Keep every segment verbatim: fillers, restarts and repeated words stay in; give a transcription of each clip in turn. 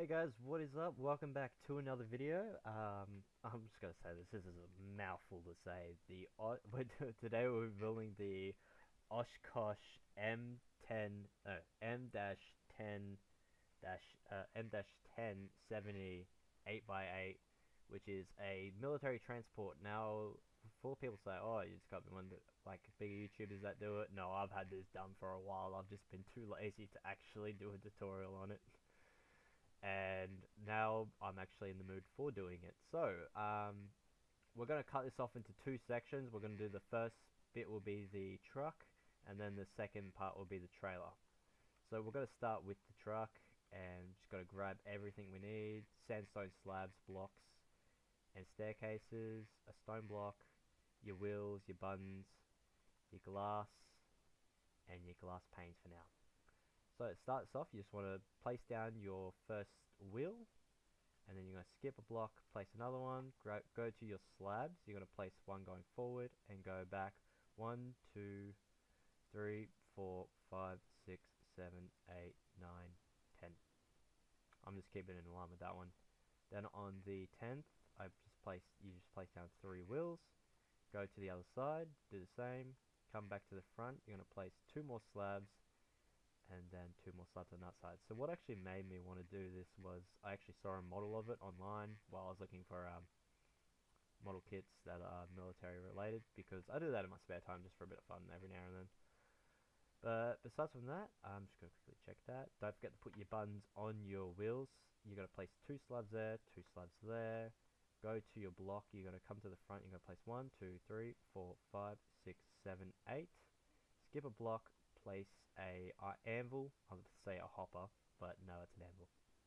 Hey guys, what is up? Welcome back to another video. Um, I'm just gonna say this. This is a mouthful to say. The O- today we're building the Oshkosh M ten, no M ten dash uh, M ten seventy eight by eight, which is a military transport. Now, before people say, "Oh, you just got one that, like bigger YouTubers that do it," no, I've had this done for a while. I've just been too lazy to actually do a tutorial on it, and now I'm actually in the mood for doing it. So, um, we're going to cut this off into two sections. We're going to do the first bit will be the truck, and then the second part will be the trailer. So we're going to start with the truck, and just got to grab everything we need: sandstone slabs, blocks, and staircases, a stone block, your wheels, your buttons, your glass, and your glass panes for now. So it starts off, you just want to place down your first wheel, and then you're going to skip a block, place another one, go to your slabs. You're going to place one going forward and go back one, two, three, four, five, six, seven, eight, nine, ten. I'm just keeping in line with that one. Then on the tenth, I just place you just place down three wheels, go to the other side, do the same, come back to the front. You're going to place two more slabs, and then two more slabs on that side. So what actually made me want to do this was I actually saw a model of it online while I was looking for um, model kits that are military related, because I do that in my spare time just for a bit of fun every now and then. But besides from that, I'm just going to quickly check that. Don't forget to put your buttons on your wheels. You're going to place two slabs there, two slabs there. Go to your block. You're going to come to the front. You're going to place one, two, three, four, five, six, seven, eight. Skip a block. Place a uh, anvil. I was going to say a hopper, but no, it's an anvil.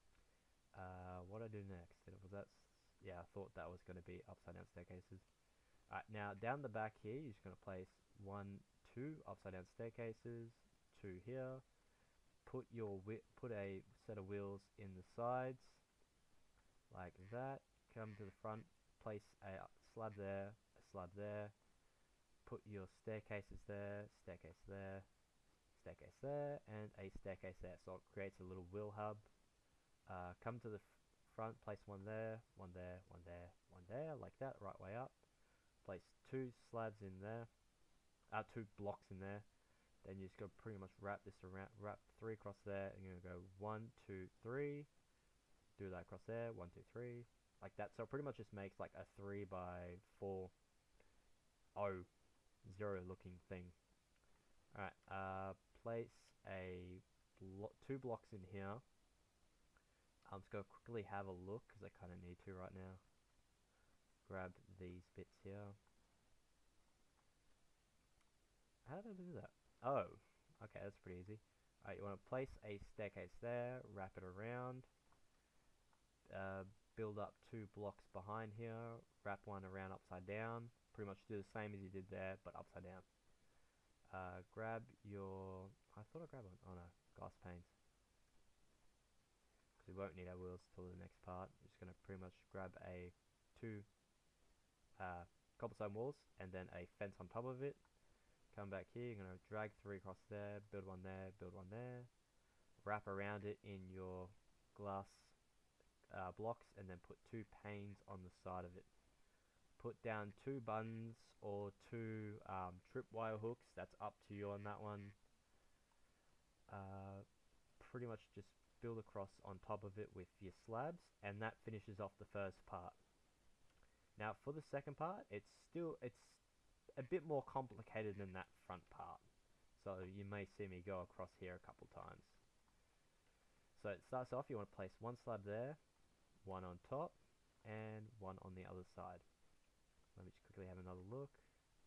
Uh, what do I do next? Was that? Yeah, I thought that was going to be upside down staircases. Alright, now down the back here, you're just going to place one, two upside down staircases, two here. Put your put a set of wheels in the sides, like that. Come to the front, place a slab there, a slab there. Put your staircases there, staircase there, staircase there, and a staircase there. So it creates a little wheel hub. Uh, come to the front, place one there, one there, one there, one there, like that, right way up. Place two slabs in there, uh, two blocks in there. Then you just go pretty much wrap this around, wrap three across there, and you're gonna go one, two, three. Do that across there, one, two, three, like that. So it pretty much just makes like a three by four, oh, zero looking thing. Alright, uh, place a blo two blocks in here. I'm just gonna quickly have a look because I kind of need to right now. Grab these bits here. How did I do that? Oh, okay, that's pretty easy. Alright, you want to place a staircase there, wrap it around, uh, build up two blocks behind here, wrap one around upside down, pretty much do the same as you did there, but upside down. Uh, grab your, I thought I grabbed one, oh no, glass panes. Because we won't need our wheels till the next part. We're just going to pretty much grab a two uh, cobblestone walls and then a fence on top of it. Come back here, you're going to drag three across there, build one there, build one there, wrap around it in your glass uh, blocks, and then put two panes on the side of it. Put down two buttons or two um, tripwire hooks, that's up to you on that one. Uh, pretty much just build across on top of it with your slabs, and that finishes off the first part. Now for the second part, it's still, it's a bit more complicated than that front part, so you may see me go across here a couple times. So it starts off, you want to place one slab there, one on top, and one on the other side. Let me just quickly have another look.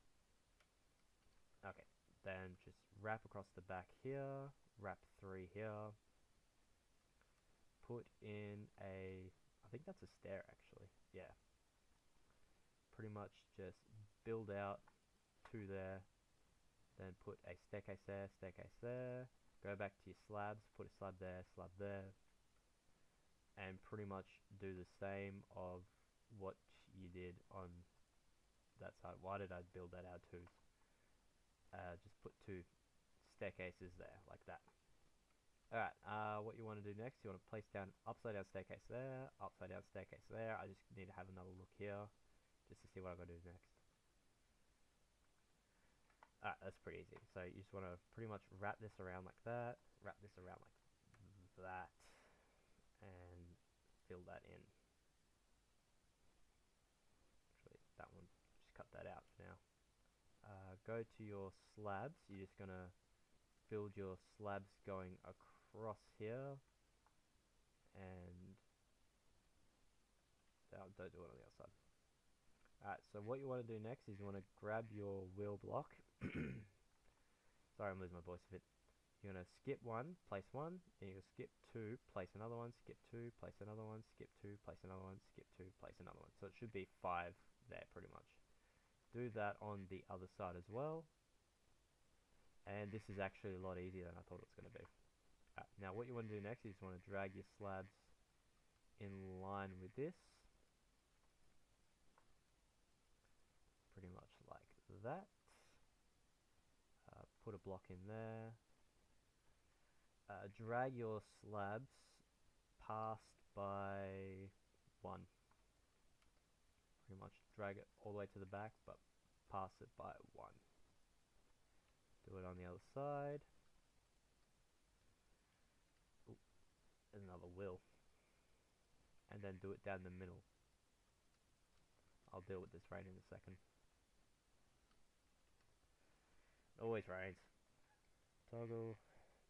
Okay, then just wrap across the back here, wrap three here, put in a, I think that's a stair actually, yeah. Pretty much just build out two there, then put a staircase there, staircase there, go back to your slabs, put a slab there, slab there, and pretty much do the same of what you did on that side. Why did I build that out too? Uh, just put two staircases there, like that. Alright, uh, what you want to do next, you want to place down upside down staircase there, upside down staircase there. I just need to have another look here, just to see what I'm going to do next. Alright, that's pretty easy. So you just want to pretty much wrap this around like that, wrap this around like that, and fill that in. Actually, that one, just cut that out for now. Uh, go to your slabs, you're just going to build your slabs going across here, and oh, don't do it on the outside. Alright, so what you want to do next is you want to grab your wheel block. Sorry, I'm losing my voice a bit. You're going to skip one, place one, then you're going to skip two, place another one, skip two, place another one, skip two, place another one, skip two, place another one. So it should be five there pretty much. Do that on the other side as well. And this is actually a lot easier than I thought it was going to be. Uh, now what you want to do next is you want to drag your slabs in line with this. Pretty much like that. Uh, put a block in there. Uh, drag your slabs past by one. Pretty much drag it all the way to the back, but pass it by one. Do it on the other side. Ooh, another wheel. And then do it down the middle. I'll deal with this rain in a second. It always rains. Toggle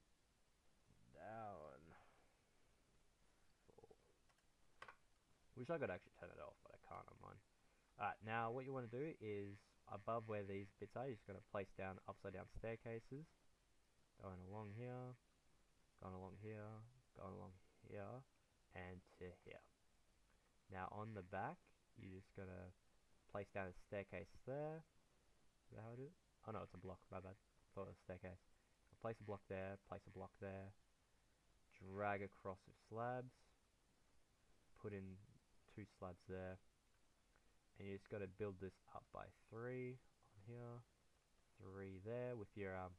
down. Four. Wish I could actually turn it off, but I can't on mine. Alright, now what you want to do is above where these bits are, you're just going to place down upside down staircases. Going along here, going along here, going along here, and to here. Now on the back, you're just going to place down a staircase there. Is that how I do it? Oh no, it's a block, my bad. I thought it was a staircase. I'll place a block there, place a block there. Drag across with slabs. Put in two slabs there. And you just got to build this up by three on here, three there with your um,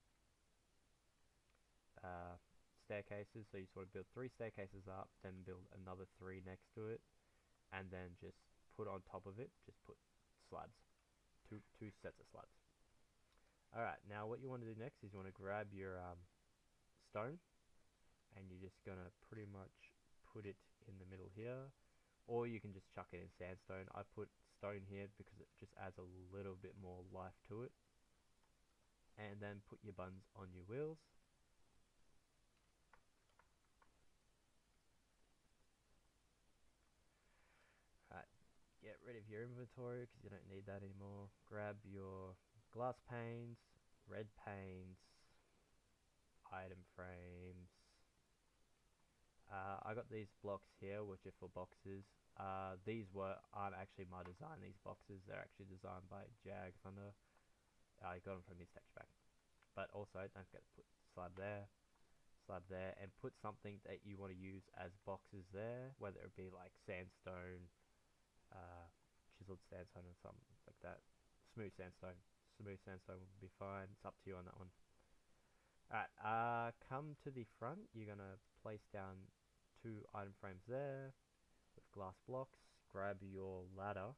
uh, staircases. So you sort of build three staircases up, then build another three next to it, and then just put on top of it, just put slabs, two two sets of slabs. Alright, now what you want to do next is you want to grab your um, stone, and you're just gonna pretty much put it in the middle here. Or you can just chuck it in sandstone. I put stone here because it just adds a little bit more life to it. And then put your buns on your wheels. Alright, get rid of your inventory because you don't need that anymore. Grab your glass panes, red panes, item frames. Uh, I got these blocks here, which are for boxes. Uh, these were aren't actually my design. These boxes, they're actually designed by Jag Thunder. I uh, got them from his texture pack. But also, don't forget to put slab there, slab there, and put something that you want to use as boxes there, whether it be like sandstone, uh, chiseled sandstone, or something like that. Smooth sandstone. Smooth sandstone would be fine. It's up to you on that one. Alright, uh, come to the front. You're gonna place down two item frames there with glass blocks. Grab your ladder.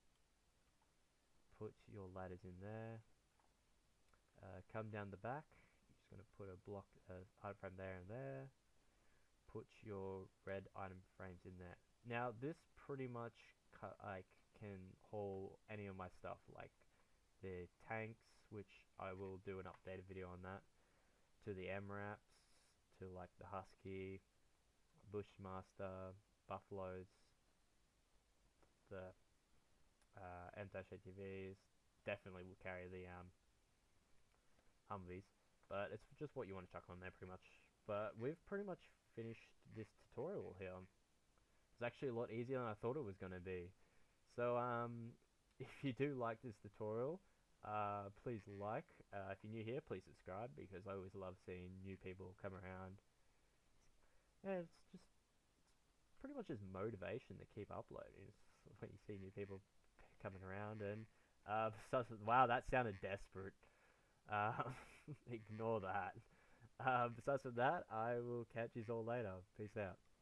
Put your ladders in there. Uh, come down the back. You're just gonna put a block, uh, item frame there and there. Put your red item frames in there. Now this pretty much like can haul any of my stuff, like the tanks, which I will do an updated video on that, to the M RAPs, to like the Husky, Bushmaster, Buffaloes, the uh, M A T Vs, definitely will carry the um, Humvees, but it's just what you want to chuck on there pretty much. But we've pretty much finished this tutorial here. It's actually a lot easier than I thought it was going to be. So um, if you do like this tutorial, uh, please like. Uh, if you're new here, please subscribe, because I always love seeing new people come around. Yeah, it's just it's pretty much just motivation to keep uploading. It's when you see new people coming around, and uh, so, wow, that sounded desperate. Uh, ignore that. Um, besides from that, I will catch you all later. Peace out.